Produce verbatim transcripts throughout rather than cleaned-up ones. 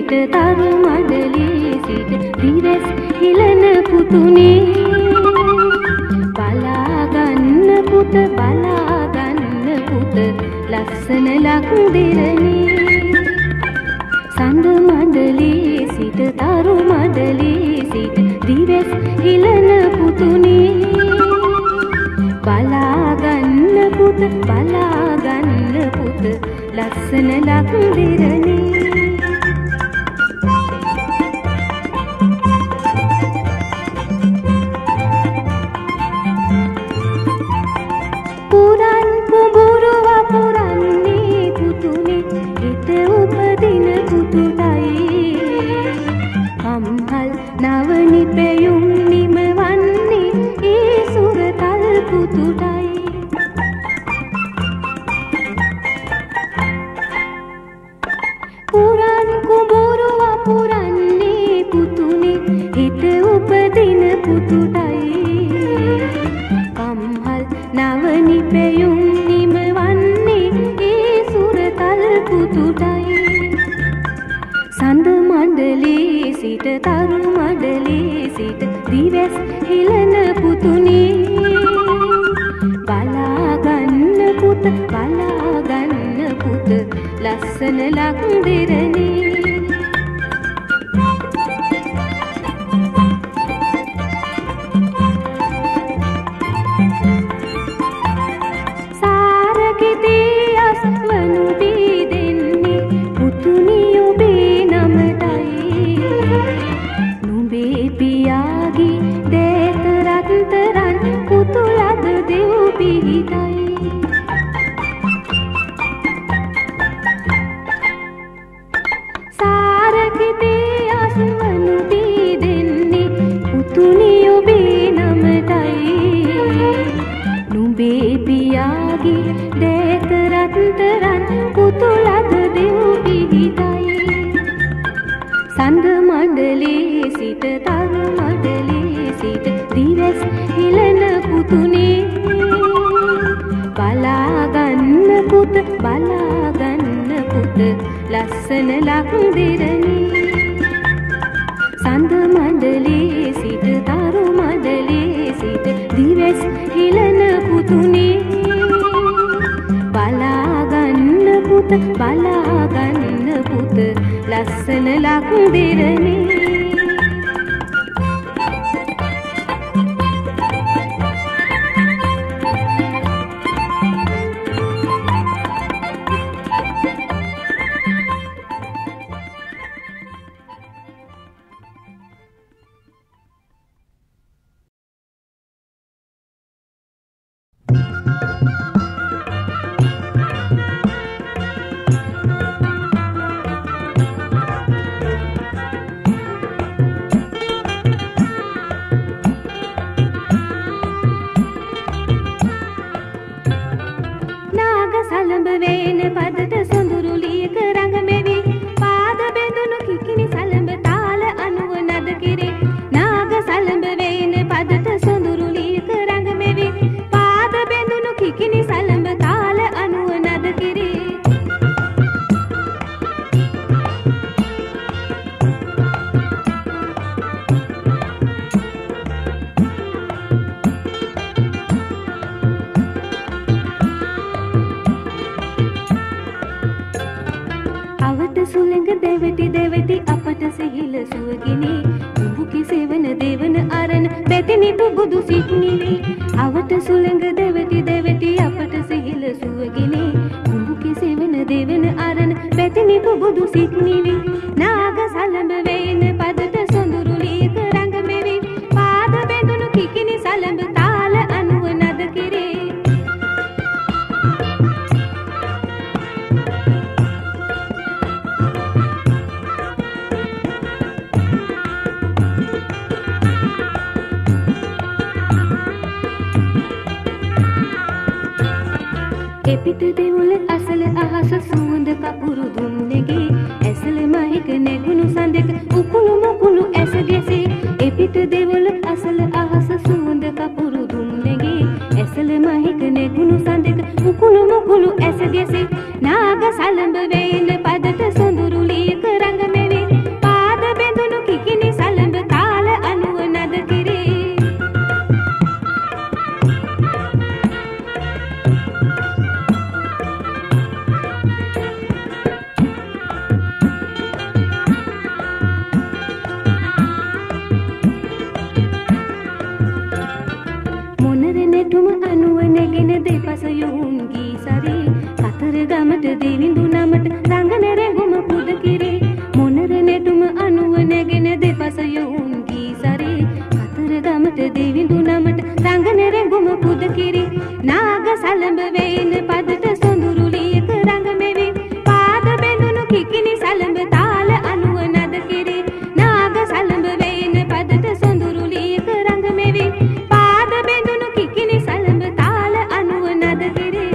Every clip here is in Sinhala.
සිට තරු මඩලේ සිට දිවස් හිලන පුතුනේ බලාගන්න පුත බලාගන්න පුත ලස්සන ලක් දෙරනේ සඳ මඩලේ සිට තරු මඩලේ සිට දිවස් හිලන පුතුනේ බලාගන්න පුත බලාගන්න පුත ලස්සන ලක් දෙරනේ පුරන් කුඹුරුව පුරන්නේ පුතුනේ හිත උපදින පුතුටයි කම්හල් නවනි පෙයුම් නිමවන්නේ ඒ සුරතල් පුතුටයි පුරන් කුඹුරුව පුරන්නේ පුතුනේ හිත උපදින පුතුටයි කම්හල් නවනි පෙයුම් නිමවන්නේ ඒ සුරතල් පුතුටයි සඳ මණ්ඩලේ සිට තරු මඩලේ සිට දිවස් හිලන පුතුනේ බලාගන්න පුත බලාගන්න පුත ලස්සන ලක් දෙරනේ සඳ මණ්ඩලේ සිට තරු මඩලේ සිට දිවස් හිලන පුතුනේ බලාගන්න පුත බලාගන්න පුත ලස්සන ලක් දෙරනේ සඳ මණ්ඩලේ සිට තරු මඩලේ සිට දිවස් හිලන පුතුනේ බලාගන්න පුත බලාගන්න පුත ලස්සන ලක් දෙරනේ එපිට දෙවුල අසල අහස සුවඳ කපුරු දුන්නේගේ ඇසල මහික නැගුණු සඳක උකුළු මුකුළු ඇස ගැසේ එපිට දෙවුල අසල අහස සුවඳ කපුරු දුන්නේගේ ඇසල මහික නැගුණු සඳක උකුළු මුකුළු ඇස ගැසේ නාග සලඹ වේන පදට සොඳුරු ලීක රඟ මෙවේ නැටුම අනුව නැගෙන දෙපස යොවුන් ගී සරේ කතර ගමට දෙවිඳු නමට රංගන රැඟුම පුද කිරේ මොනර නැටුම අනුව නැගෙන දෙපස යොවුන් ගී සරේ කතර ගමට දෙවිඳු නමට රංගන රැඟුම පුද කිරේ නාග සලඹ වේන පදට සොඳුරුලියක රංග මෙවි පාද බැඳුණු කිකිනි සලඹ තාල අනුව නද කිරේ නාග සලඹ වේන පදට සොඳුරුලියක රංග මෙවි පාද බැඳුණු කිකිනි සලඹ තාල අනුව නද කිරේ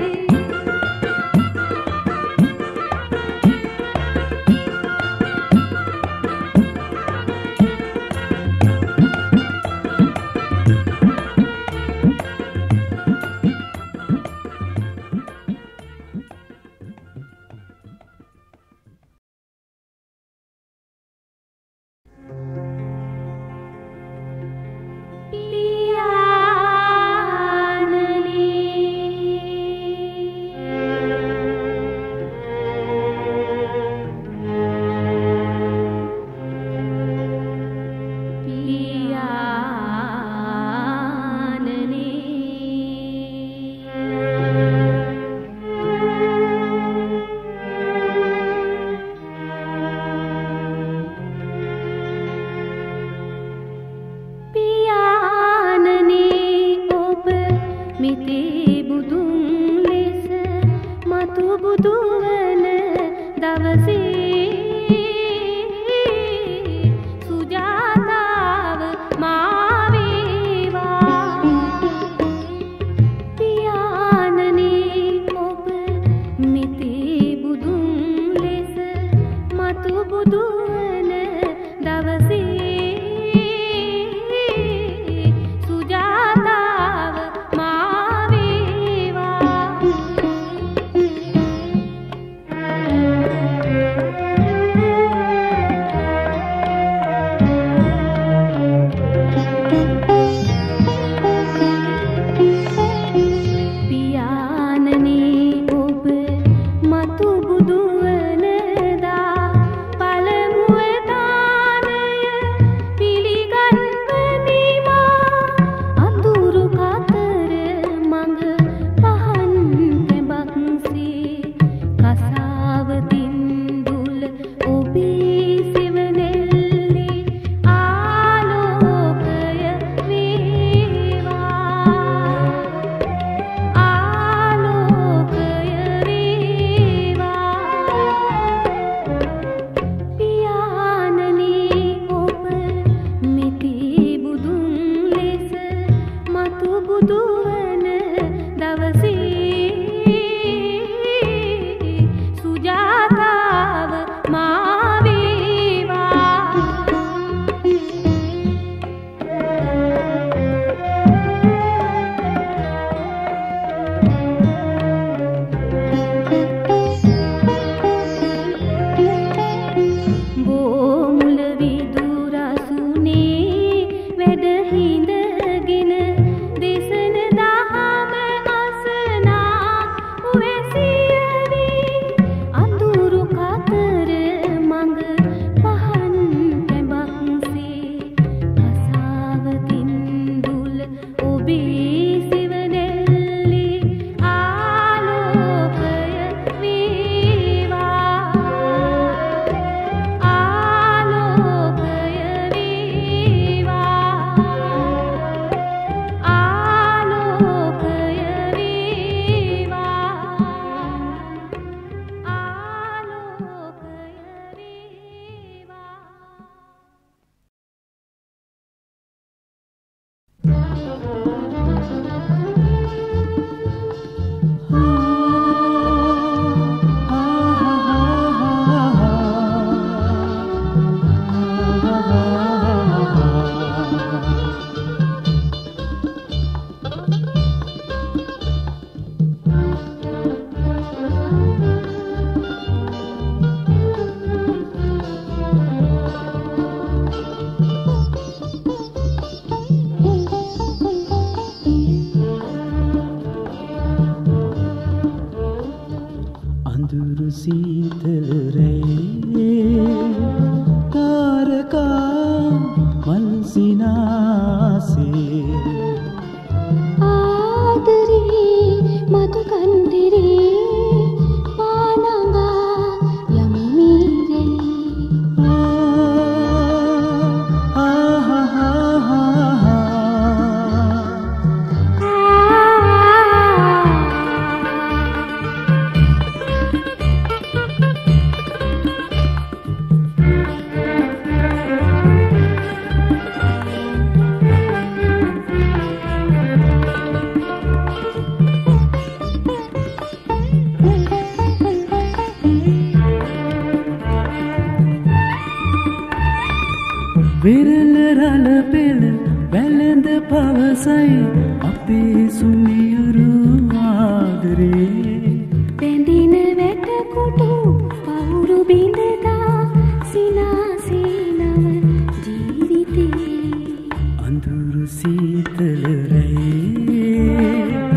පවසයි අපේ සුමියුරු ආදරේ බැඳින වැටකොටු පවුරු බිඳදා සිනාසීනව ජීවිතේ අඳුරු සීතල රැයේ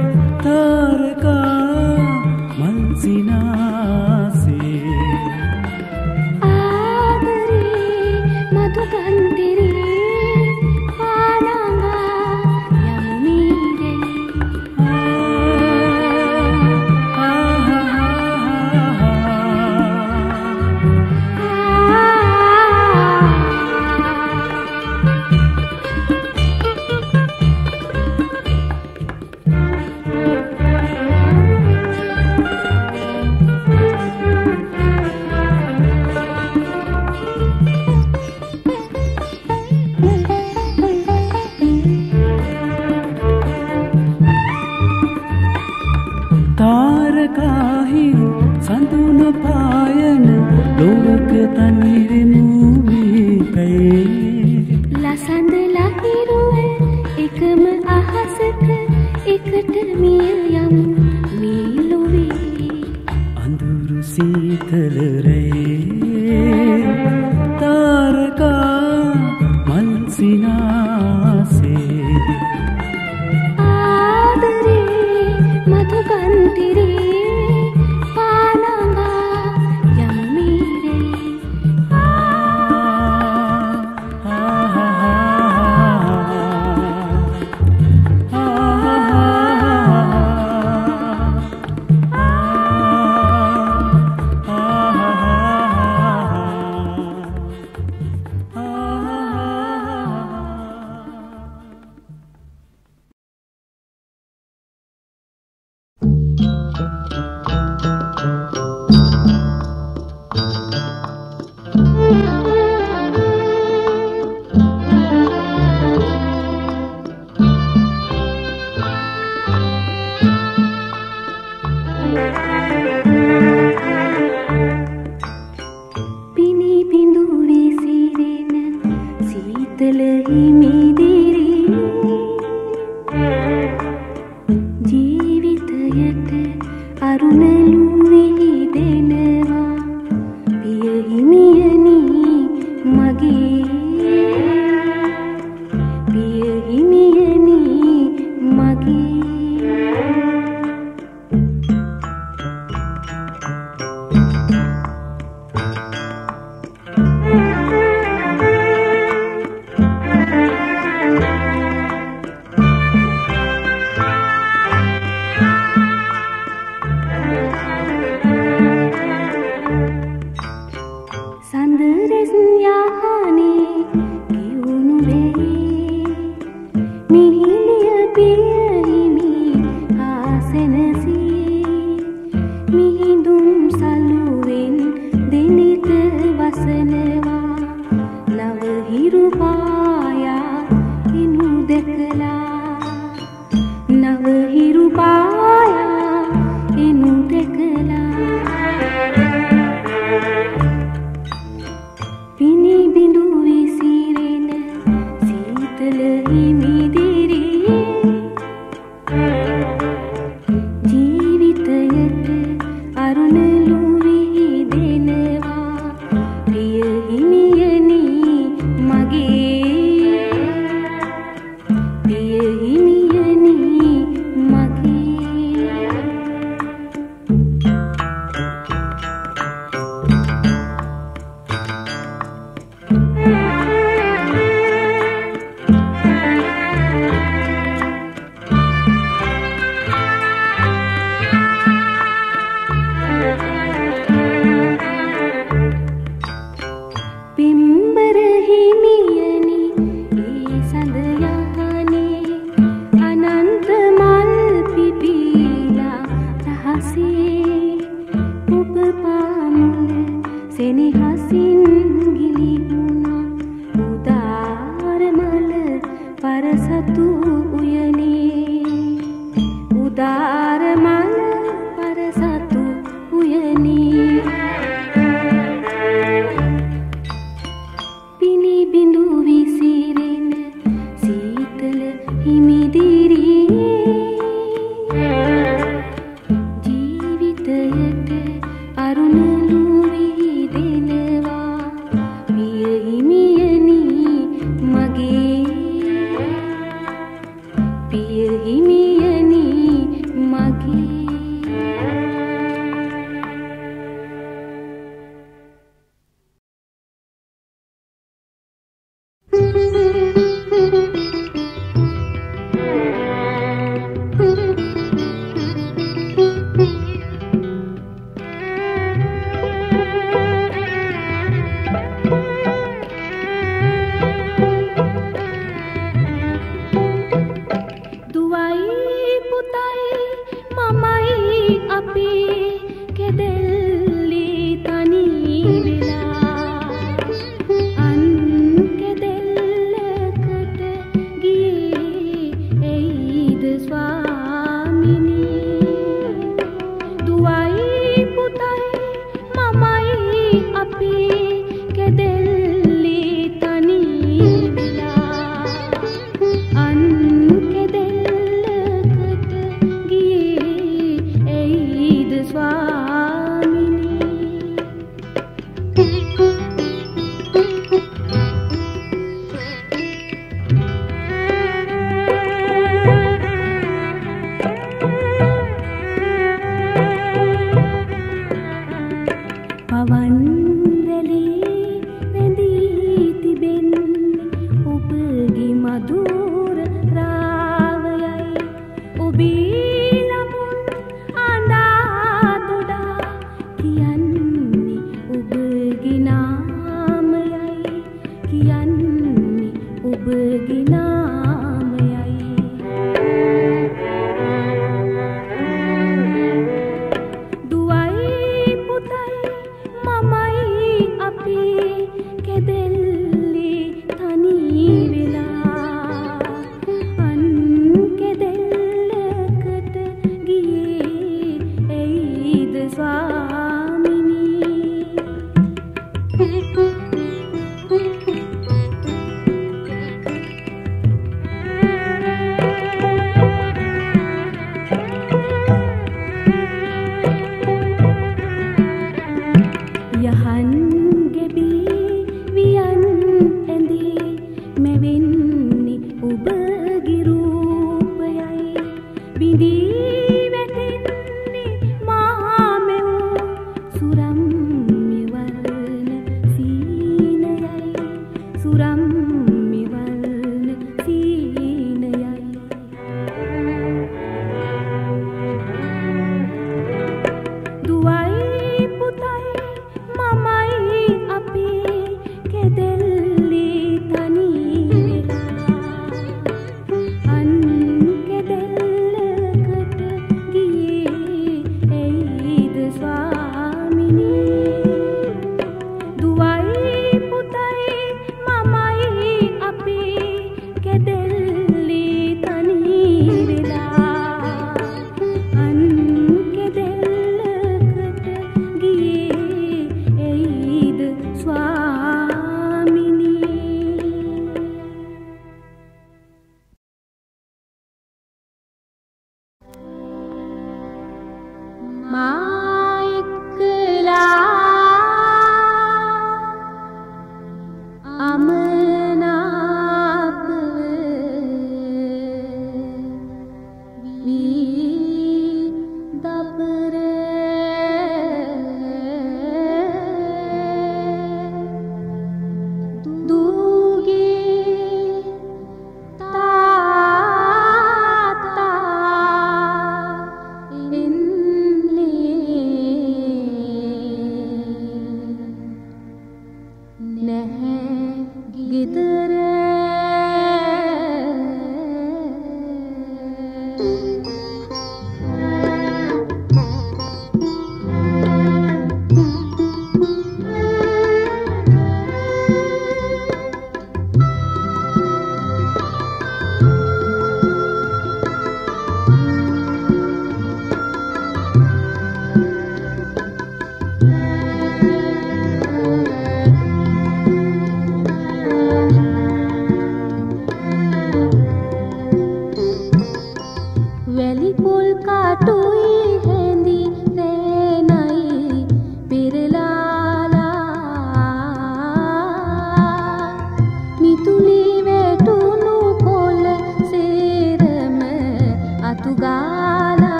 තාරකා මල් සිනාසේ ආදරේ මතු කන්තිරේ තාරකාහිරු සඳුන පායන ලෝක තනිරෙමු මේකයේ ලසඳ ලහිරුව එකම අහසක එකට මිය යමු මේ ලොවේ අඳුරු සීතල රැයේ තාරකා මල් සිනාසේ මතු කන්තිරේ පානඟා යම්මීරේ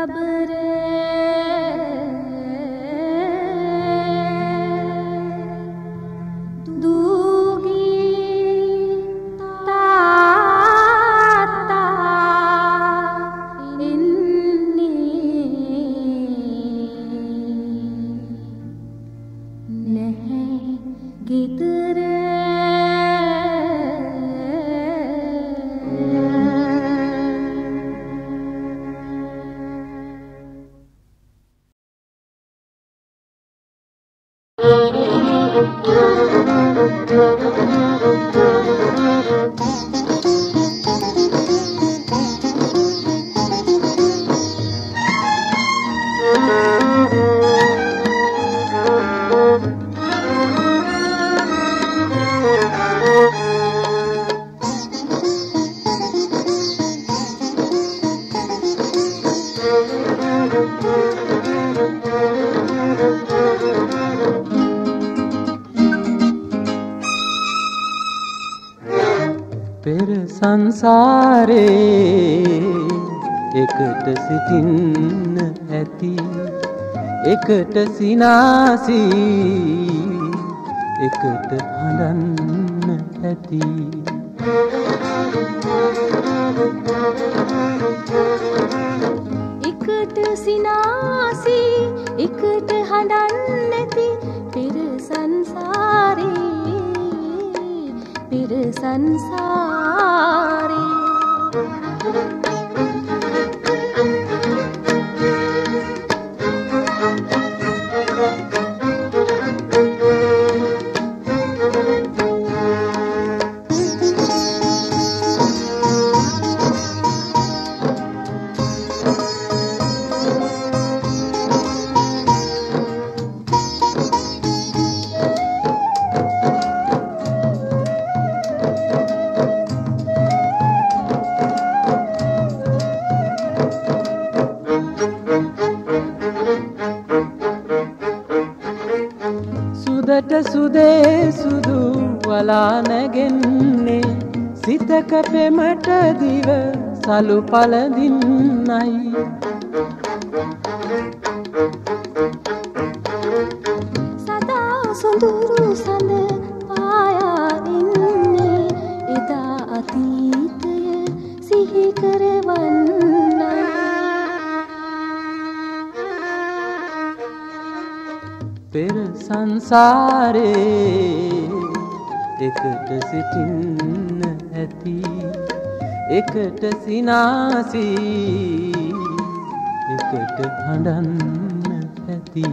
තබර පෙර සංසාරේ එකට සිටින්න ඇති එකට සිනාසී එකට හඬන්න ඇති එකට සිනාසී එකට හඬන්න ඇති පෙර සංසාරේ පෙර සංසාරේ සුදට සුදේ සුදු වලා නැගෙන්නේ සිතක පෙමට දිව සලු පළඳින්නයි සදා සොඳුරු සඳ පායා ඉන්නේ එදා අතීතය සිහි කරවන්නයි පෙර සංසාරේ එකට සිටින්න ඇති එකට සිනාසී එකට හඬන්න ඇති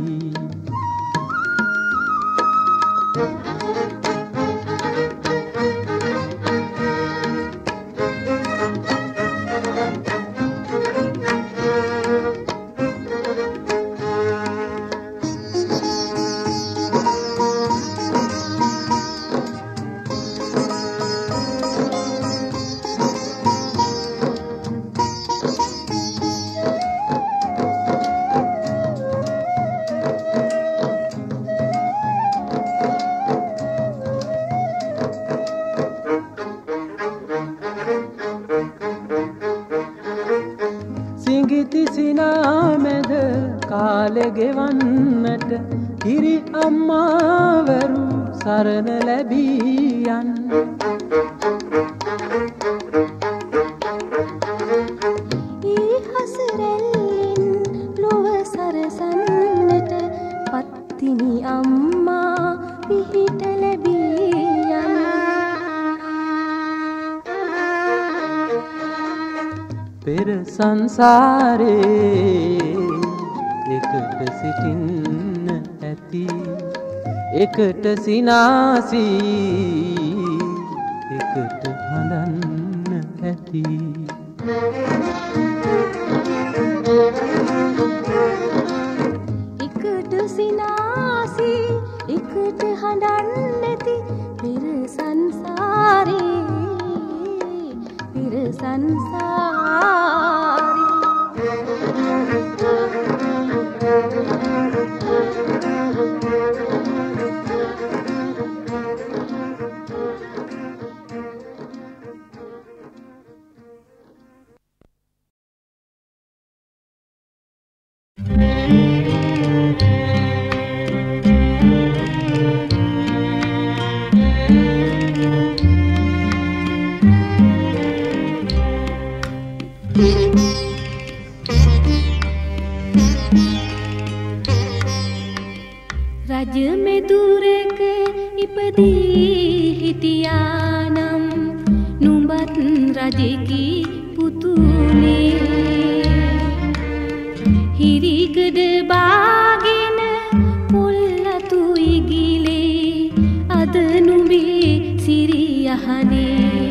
සිඟිති සිනාමැද කාලෙ ගෙවන්නට හිරි අම්මාවරු සරණ ලැබී යන් ඒ හසරැල්ලෙන් ලොව සරසන්නට පත්තිනි අම්මා පිහිට ලැබී යන් පෙර සංසාරේ එකට සිටින්න ඇති එකට සිනාසී එකට හඬන්න ඇති එකට සිනාසී එකට හඬන්න ඇති පෙර සංසාරේ පෙර සංසාරේ රජ මෙදුරක ඉපදී හිටියානම් නුඹත් රජෙකි පුතුනේ හිරිකඩ බාගෙන පොල්ලතු ඉගිලේ අද නුඹේ සිරි අහනේ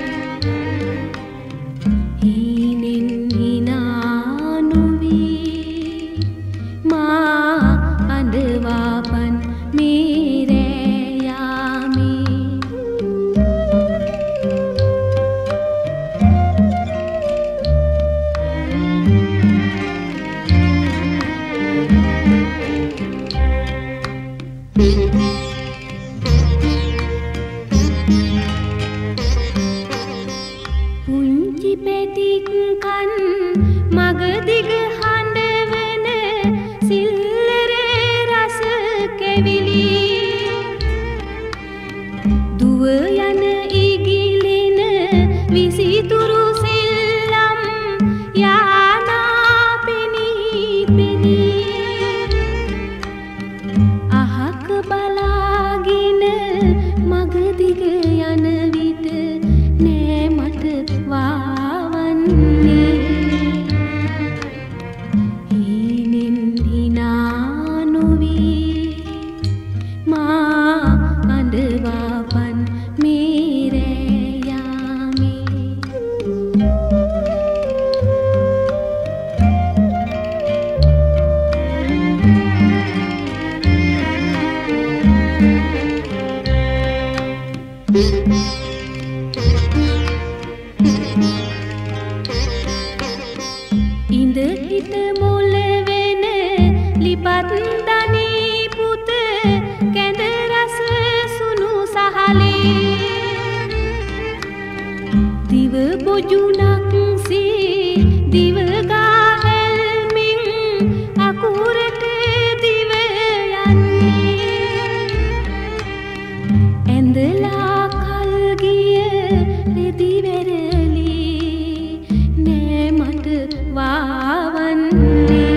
හීනෙන් හිනා නොවී මා අඬවාපන් මේ රෑ යාමේ පුංචි පැටික් කන් මගදිග හඬවන සිල්ලර රස කැවිලි දුව යන ඉගිලෙන විසිතුරු සෙල්ලම් යානා පෙනී පෙනී අහක බලාගෙන මගදිග යන විට නෑ මට වාවන්නේ හීනෙන් හිනා නොවී මා අඬවාපන් මේ රෑ යාමේ ඉඳ හිට මුල වෙන ලිපත් දනී පුත කැඳ රස සුණු සහලේ දිව බොජුනක් සේ දිව ගාහැල්මින් අකුරට දිව යන්නේ ඇඳලා කල් ගිය රෙදි වැරලි නෑ මට වාවන්නේ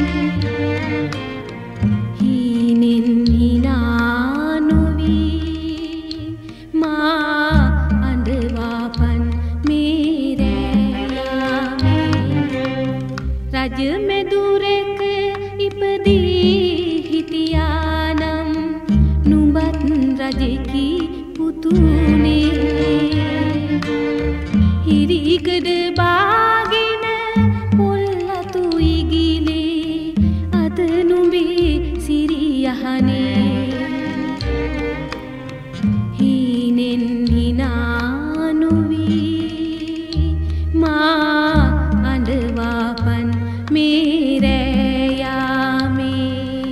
හීනෙන් හිනා නොවී මා අඬවාපන් මේ රෑ යාමේ රජ මෙදුරක ඉපදී හිටියානම් නුඹත් රජෙකි පුතුනේ හිරිකඩ බාගෙන පොල්ලතු ඉගිලේ අද නුඹේ සිරි අහනේ හීනෙන් හිනා නොවී මා අඬවාපන් මේ රෑ යාමේ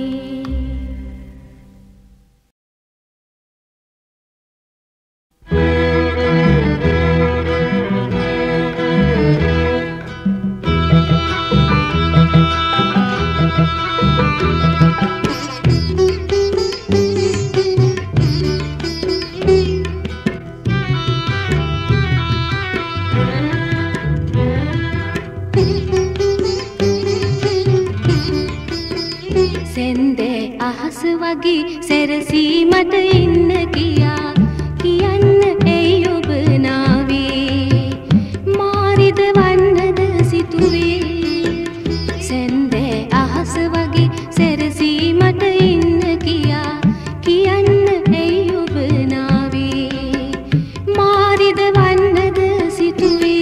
සෙන්දේ අහස වගේ සැරසී මට ඉන්න කියා කියන්න ඇයි ඔබ නාවේ මාරිද වන්නද සිතුවේ සෙන්දේ අහස වගේ සැරසී මට ඉන්න කියා කියන්න ඇයි ඔබ නාවේ මාරිද වන්නද සිතුවේ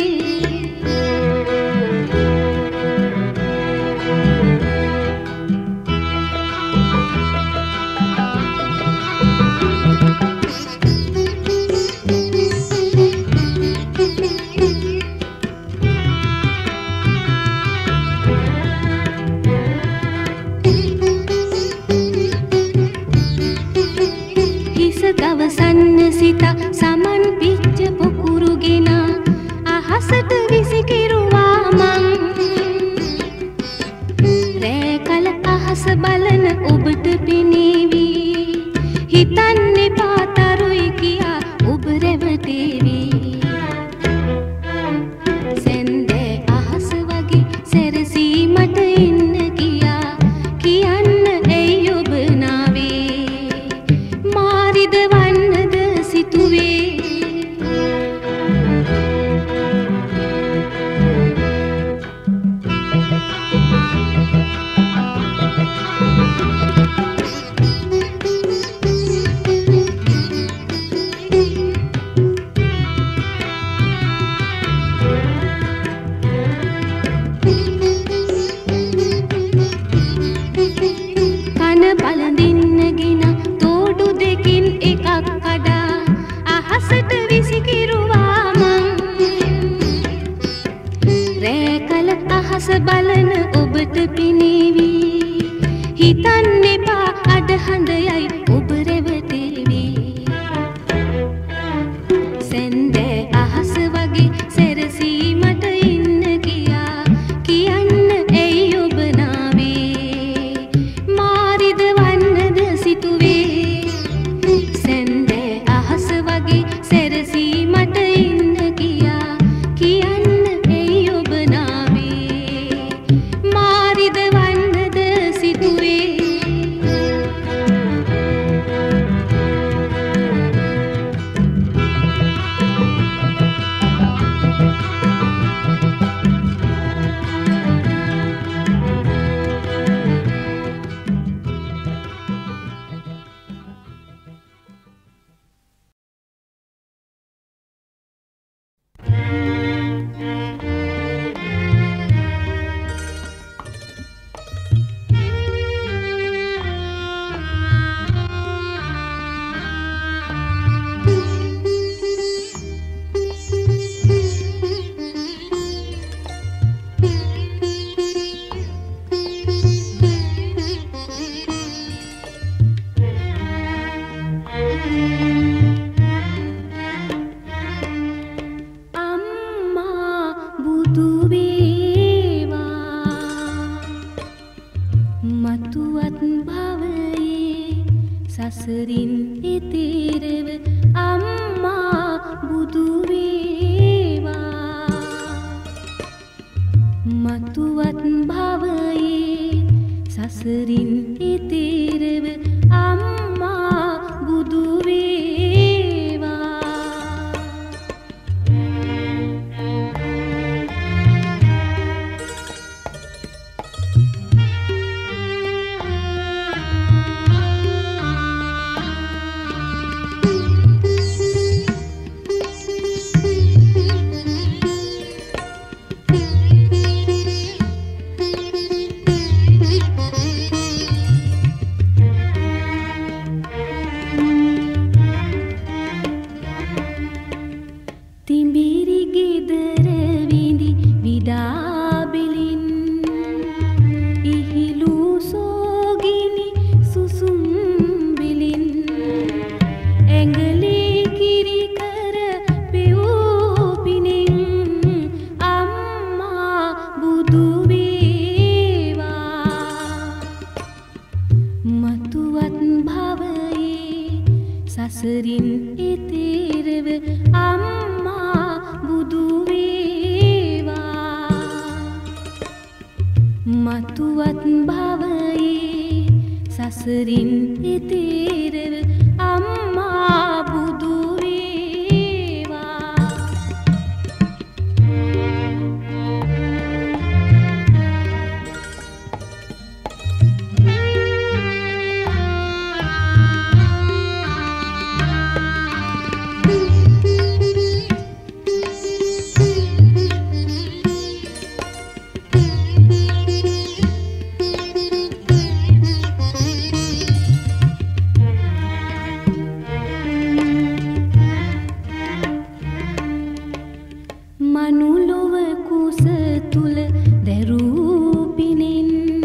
කන පළඳින්නගෙන තෝඩු දෙකින් එකක් කඩා අහසට විසිකිරුවා මං රෑ කල අහස බලන ඔබට පිනේවි හිතන්න එපා අඩහඳයයි ඔබ රැවටේවි සැන්දෑ අහස වගේ සැරසීමට ඉන්න කියා කියන්න ඇයි ඔබ නාවේ මාරිද වන්නද සිතුවේ සැන්දෑ අහස වගේ සැරසීමට ඉන්න කියා කියන්න ඇයි ඔබ නාවේ මාරිද වන්නද සිතුවේ සසරින් ඉතිරව අම්මා බුදු වේවා මතුවත් භවයේ සසරින් ඉතිරව අම්මා බුදු වේවා සසරින් ඉතිරව අම්මා බුදු වේවා මතුවත් භවයේ සසරින් ඉතිරව අම්මා බුදු වේවා මනුලොව කුස තුල දැරූ පිනෙන්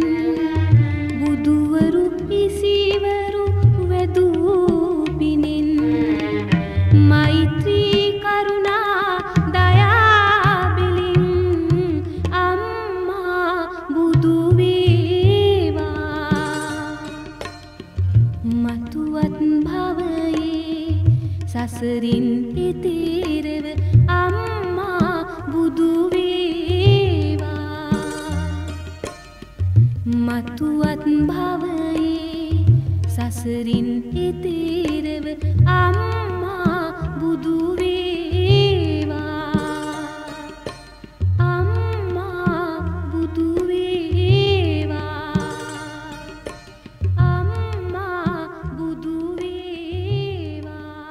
බුදුවරු ඉසිවරු වැදූ පිනෙන් මෛත්‍රී කරුණා දයා බෙලින් අම්මා බුදු වේවා මතුවත් භවයේ සසරින් ඉතිරව අම්මා බුදු වේවා මතුවත් භවයේ සසරින් ඉතිරව අම්මා බුදු වේවා අම්මා බුදු වේවා අම්මා බුදු වේවා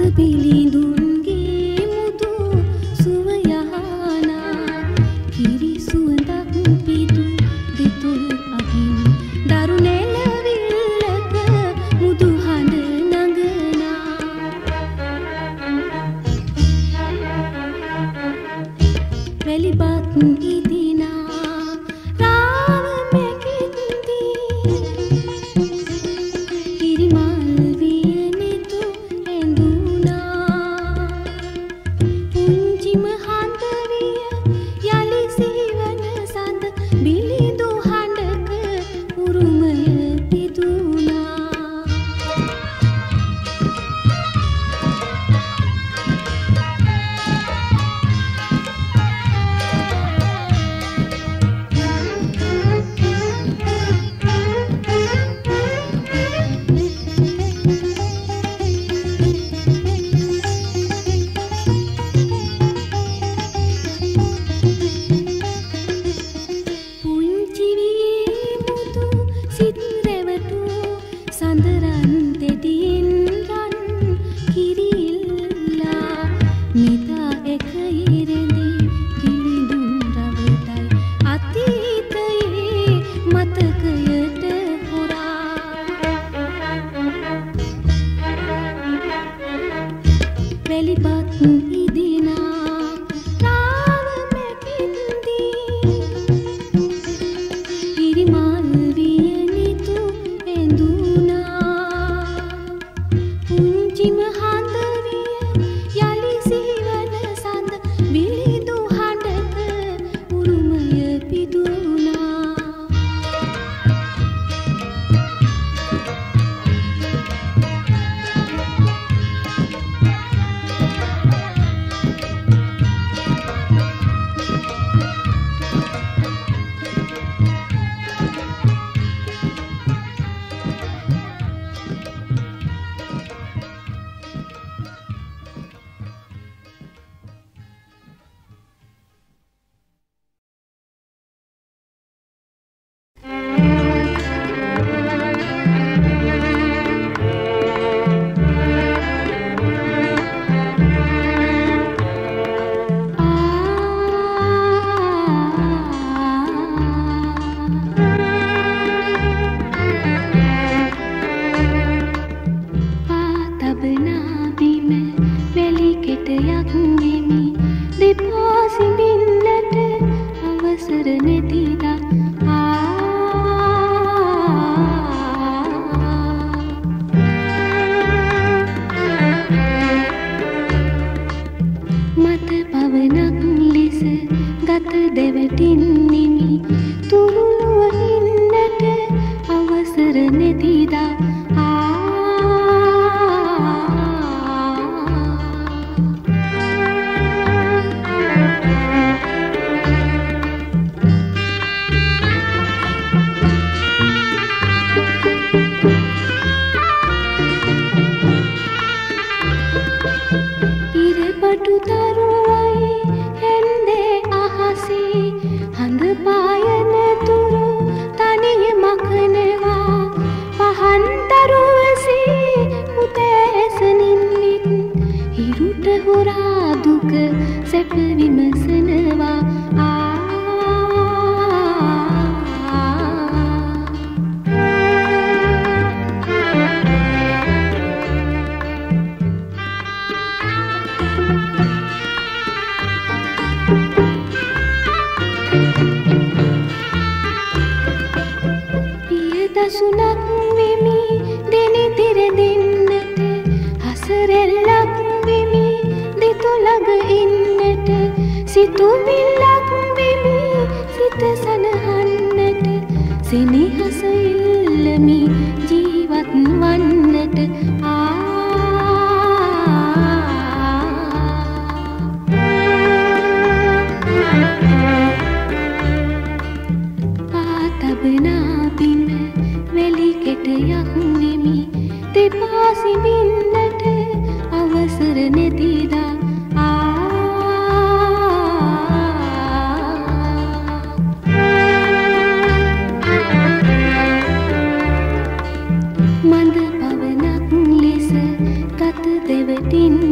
බිලිඳුන්ගේ මුදු සුව යහනා කිරි සුවඳක් පිදු දෙතුල් අගින් දරුණෙලවිල්ලක මුදු හඬ නඟනා වැලිබත් ඉදිනා රාව මෙකින්දී කිරිමල් වියනෙතු ඇඳුනා පුංචිම හඳ විය යලි සිවන සඳ බිලිඳු හඬක උරුමය පිදුනා සඳරන් දෙටියෙන් රන් කිරිල්ලා මිතා එක ඉරෙඳි බිලිඳුන් රවටයි අතීතයේ මතකයට හොරා වැලිපත් ඉදිනා රාව මෙකින්දී කිරිමල් වියනිතු පුංචිම හඳ විය යලි සිවන සඳ බිලිඳු හඬක උරුමය පිදුනා දසුනක් වෙමි දෙනිතිර දෙන්නට හසරෙල්ලක් වෙමි දෙතුලග ඉන්නට සිතුවිල්ලක් වෙමි සිත සනහන්නට සෙනෙහස ඉල්ලමි ජීවත් වන්නට සිඹින්නට අවසර නැතිදා මන්ද පවනක් ලෙස ගත දෙවටින්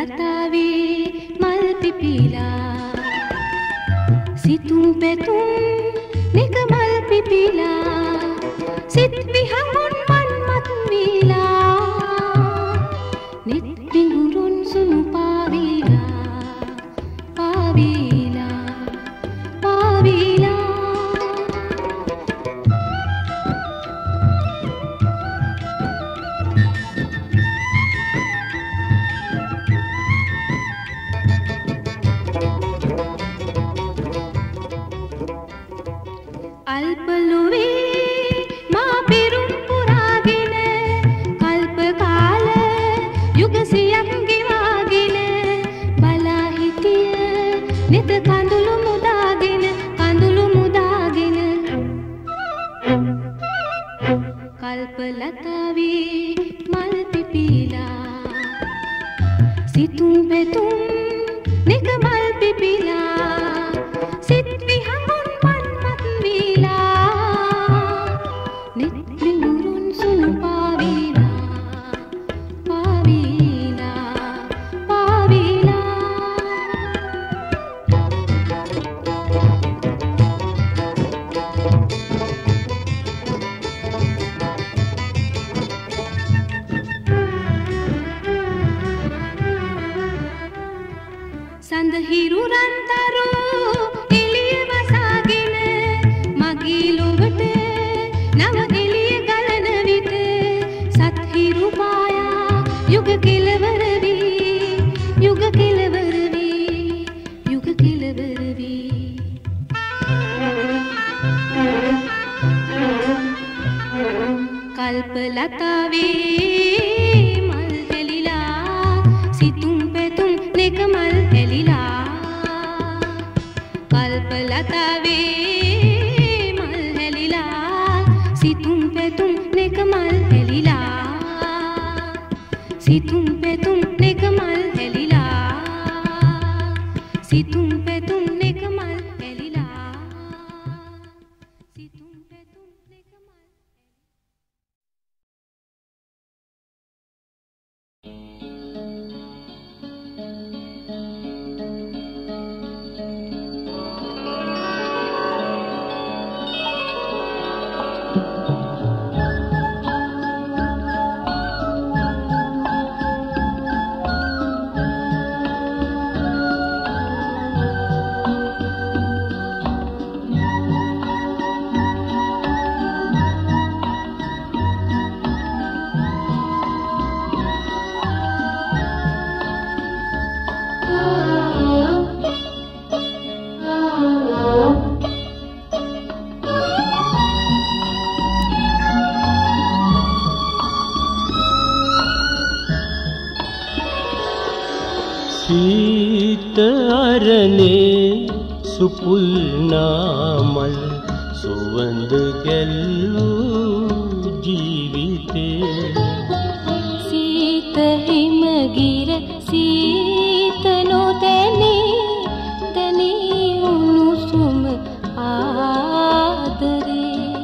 ලතාවේ මල් පිපිලා සිතුම් පැතුම් නෙක මල් පිපිලා සිත් විහඟුන් මන්මත් වීලා නිත් පිඟුරුන් සුණු පාවිලා පාවිලා පාවිලා අල්පලුවේ මා පෙරුම් පුරාගෙන කල්ප කාල යුගසියක් ගෙවාගෙන බලා හිටිය නිත කඳුළු මුදාගෙන කඳුළු මුදාගෙන කල්ප ලතාවේ මල් පිපිලා සිතුම් පැතුම් නෙක මල් පිපිලා සිත් විහඟුන් මන්මත් වීලා නිත් පිඟුරුන් සුණු පාවිලා පාවිලා පාවිලා සඳහිරු රන්තරු එළිය වසාගෙන මගේ ලොවට නව එළිය ගලන විට සත්හිරු පායා යුග කෙලවර වී යුග කෙලවර වී යුග කෙලවර වී කල්ප ලතාවේ මල් හැලිලා සිතුම් පැතුම් නෙක මල් හැලිලා කල්ප ලතාවේ මල් හැලිලා සිතුම් පැතුම් නෙක මල් හැලිලා සිතුම් පැතුම් නෙක මල් හැලිලා සිතුම් පැතුම් නෙක මල් හැලිලා සිතුම් පැතුම් නෙක මල් සීත අරනේ සුපුල් නාමල් සුවඳ ගැල්ලූ ජීවිතේ සීත හිමගිර සීත නොදැනී දැනී උණුසුම ආදරේ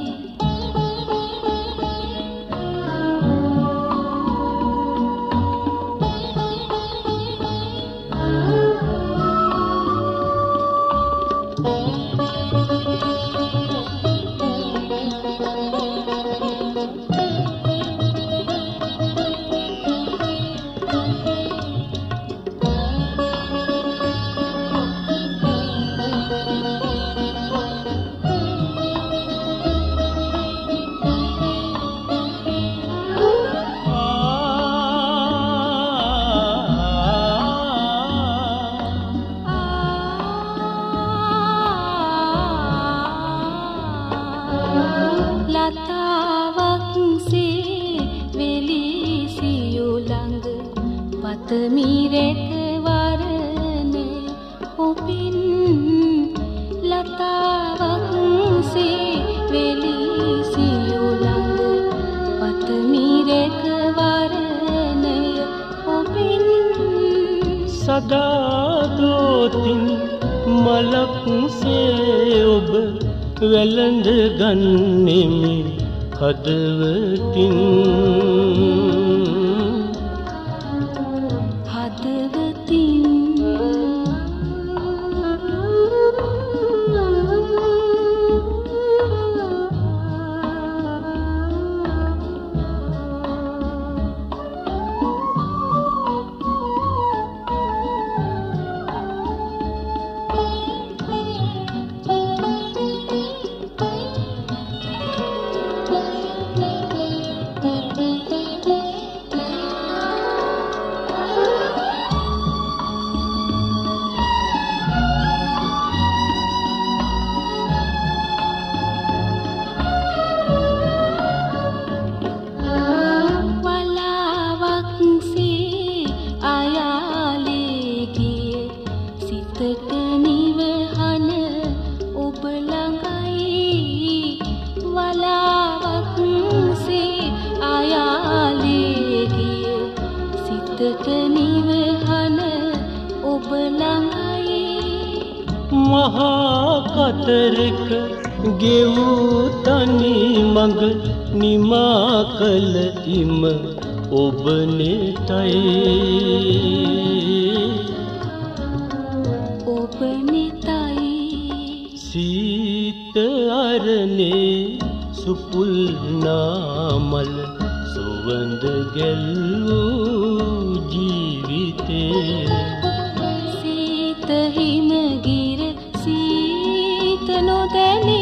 ලතාවක් සේ වෙලී සියු ළඟ පතමි රැක වරනේ ඔබින් ලතාවක් සේ වෙලී සියු ළඟ පතමි රැක වරනේ ඔබින් සදා දෝතින් මලක් සේ ඔබ වැළඳ ගන්නෙමි හදවතින් හදවතින් මතක නිවහන ඔබ ළඟයි මහා කතරක ගෙවූ තනි මඟ නිමා කළ ඉම ඔබ නෙතයි ඔබ නෙතයි සීත අරනේ සුපුල් නාමල සුවඳ ගැල්වූ ජීවිතේ සීත හිමගිර සීත නොදැනී